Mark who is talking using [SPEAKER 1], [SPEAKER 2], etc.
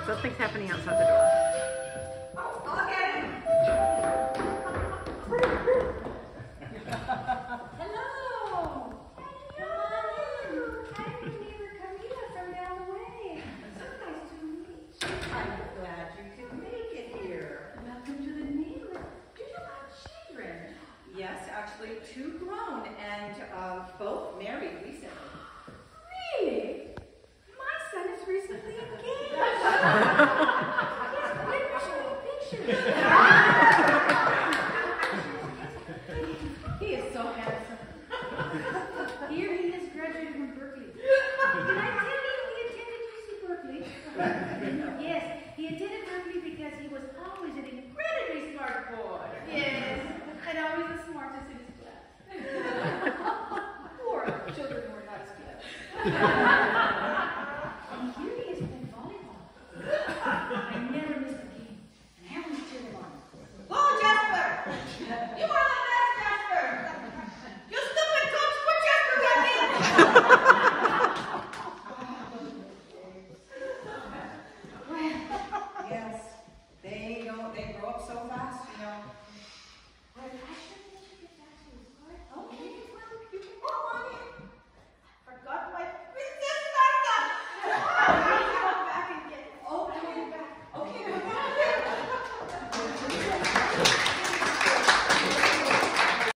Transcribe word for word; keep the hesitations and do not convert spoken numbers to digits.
[SPEAKER 1] Something's happening outside the door.
[SPEAKER 2] I'll get him. Hello. Hello. I'm your neighbor Camila from down the way. So nice to meet you. I'm glad you could make it here. Welcome to the neighborhood. Do you have children? Yes, actually two grown and uh, both married recently. Really? My son is recently engaged. Yes, when will show me pictures? He is so handsome. Here he is graduated from Berkeley. Did I tell you he attended U C Berkeley?